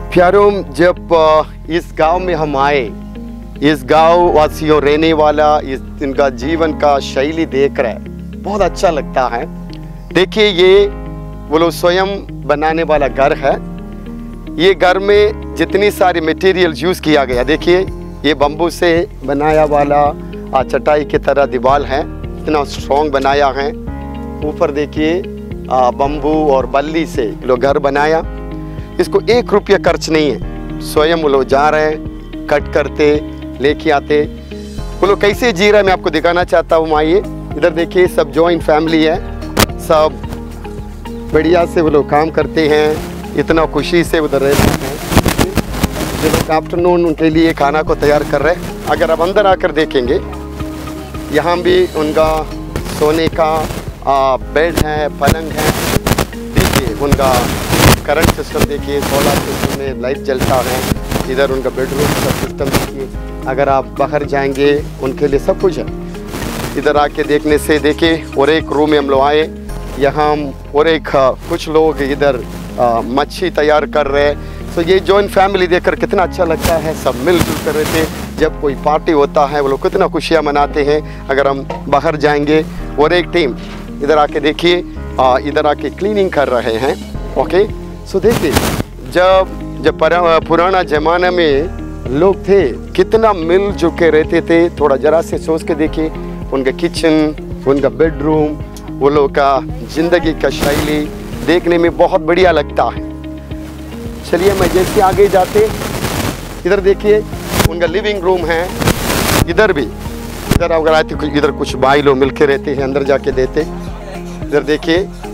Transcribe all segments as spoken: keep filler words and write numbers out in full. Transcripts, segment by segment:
प्यारों, जब इस गांव में हम आए, इस गांव वासियों रहने वाला इस इनका जीवन का शैली देख रहे बहुत अच्छा लगता है। देखिए, ये वो लोग स्वयं बनाने वाला घर है। ये घर में जितनी सारी मटेरियल यूज़ किया गया, देखिए ये बम्बू से बनाया वाला चटाई की तरह दीवार है, इतना स्ट्रॉन्ग बनाया है। ऊपर देखिए बम्बू और बल्ली से लोग घर बनाया। इसको एक रुपया खर्च नहीं है, स्वयं वो लोग जा रहे हैं, कट करते लेके आते। वो लोग कैसे जी रहे हैं मैं आपको दिखाना चाहता हूँ। आइए इधर देखिए, सब जॉइंट फैमिली है, सब बढ़िया से वो लोग काम करते हैं, इतना खुशी से उधर रहते हैं। जो लोग आफ्टरनून उनके लिए खाना को तैयार कर रहे हैं। अगर आप अंदर आकर देखेंगे, यहाँ भी उनका सोने का आ, बेड है, पलंग है। देखिए उनका करंट सिस्टम, देखिए सोलर सिस्टम में लाइट जलता है। इधर उनका बेडरूम का सिस्टम देखिए। अगर आप बाहर जाएंगे उनके लिए सब कुछ है। इधर आके देखने से देखिए, और एक रूम में हम लोग आए, यहाँ और एक कुछ लोग इधर मच्छी तैयार कर रहे हैं। तो ये जॉइंट फैमिली देखकर कितना अच्छा लगता है। सब मिलजुल कर रहे थे। जब कोई पार्टी होता है वो लोग कितना खुशियाँ मनाते हैं। अगर हम बाहर जाएंगे, और एक टीम इधर आके देखिए, इधर आके क्लीनिंग कर रहे हैं। ओके, सो देखिए, जब जब पुराना ज़माना में लोग थे कितना मिलजुल के रहते थे। थोड़ा जरा से सोच के देखिए, उनका किचन, उनका बेडरूम, वो लोग का ज़िंदगी का शैली देखने में बहुत बढ़िया लगता है। चलिए मैं जैसे आगे जाते, इधर देखिए उनका लिविंग रूम है। इधर भी, इधर अगर आते इधर कुछ भाई लोग मिलके रहते हैं, अंदर जाके देते। इधर देखिए,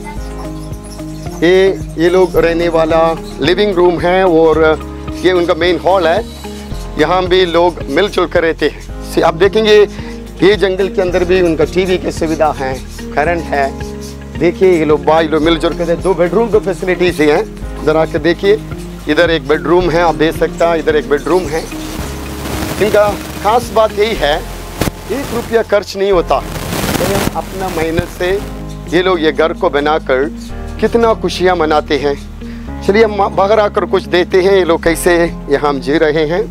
ये ये लोग रहने वाला लिविंग रूम है, और ये उनका मेन हॉल है। यहाँ भी लोग मिलजुल कर रहते हैं। आप देखेंगे ये जंगल के अंदर भी उनका टीवी की सुविधा है, करंट है। देखिए ये लोग भाई लोग मिलजुल कर, दो बेडरूम की फैसिलिटीज हैं। इधर आकर देखिए, इधर एक बेडरूम है, आप देख सकते हैं, इधर एक बेडरूम है। इनका खास बात यही है, एक रुपया खर्च नहीं होता। तो अपना मेहनत से ये लोग ये घर को बनाकर कितना खुशियाँ मनाते हैं। चलिए हम बाहर आकर कुछ देते हैं, ये लोग कैसे यहाँ हम जी रहे हैं।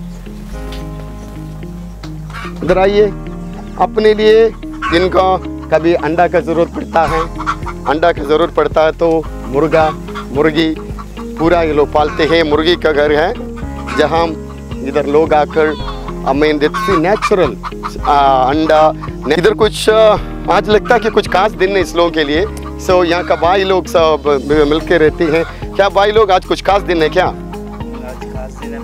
इधर आइए, अपने लिए इनका कभी अंडा का ज़रूरत पड़ता है, अंडा की ज़रूरत पड़ता है तो मुर्गा मुर्गी पूरा ये लोग पालते हैं। मुर्गी का घर है, जहाँ इधर लोग आकर हमें नेचुरल अंडा। इधर कुछ आज लगता है कि कुछ खास दिन है इस लोगों के लिए। सो यहाँ का भाई लोग सब मिलके रहते हैं। क्या भाई लोग आज कुछ खास दिन है क्या? आज खास दिन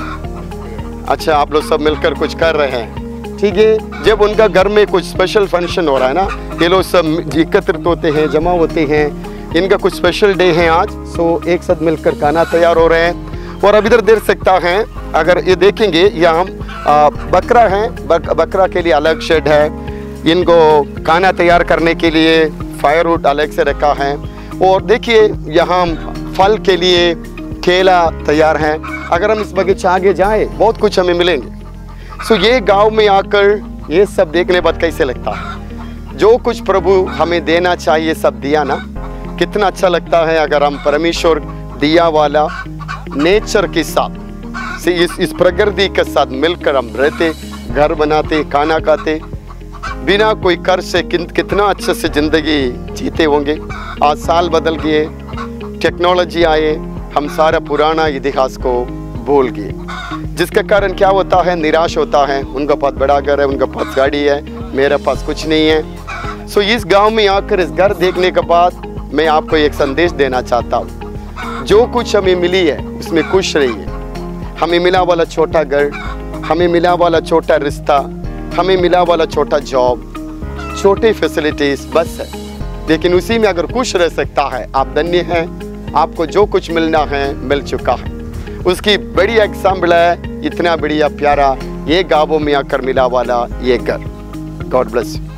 है। अच्छा, आप लोग सब मिलकर कुछ कर रहे हैं, ठीक है। जब उनका घर में कुछ स्पेशल फंक्शन हो रहा है ना, ये लोग सब एकत्रित होते हैं, जमा होते हैं। इनका कुछ स्पेशल डे है आज, सो एक साथ मिलकर खाना तैयार हो रहे हैं। और अब इधर देख सकता है, अगर ये देखेंगे यहाँ बकरा है, बक, बकरा के लिए अलग शेड है। इनको खाना तैयार करने के लिए फायरवुड अलग से रखा है। और देखिए यहाँ फल के लिए केला तैयार है। अगर हम इस बगीचे आगे जाएं, बहुत कुछ हमें मिलेंगे। सो ये गांव में आकर ये सब देखने बाद कैसे लगता है? जो कुछ प्रभु हमें देना चाहिए सब दिया ना, कितना अच्छा लगता है। अगर हम परमेश्वर दिया वाला नेचर के साथ से, इस इस प्रकृति के साथ मिलकर हम रहते, घर बनाते, खाना खाते, बिना कोई कर्ज से किन, कितना अच्छे से ज़िंदगी जीते होंगे। आज साल बदल गए, टेक्नोलॉजी आए, हम सारा पुराना इतिहास को भूल गए, जिसके कारण क्या होता है, निराश होता है। उनका पास बड़ा घर है, उनका पास गाड़ी है, मेरे पास कुछ नहीं है। सो इस गांव में आकर इस घर देखने के बाद मैं आपको एक संदेश देना चाहता हूँ। जो कुछ हमें मिली है उसमें खुश रहिए। हमें मिला वाला छोटा घर, हमें मिला वाला छोटा रिश्ता, हमें मिला वाला छोटा जॉब, छोटे फैसिलिटीज बस है, लेकिन उसी में अगर खुश रह सकता है, आप धन्य हैं। आपको जो कुछ मिलना है मिल चुका है। उसकी बड़ी एग्जाम्पल है, इतना बढ़िया प्यारा ये गाँवों में आकर मिला वाला ये घर। God bless you.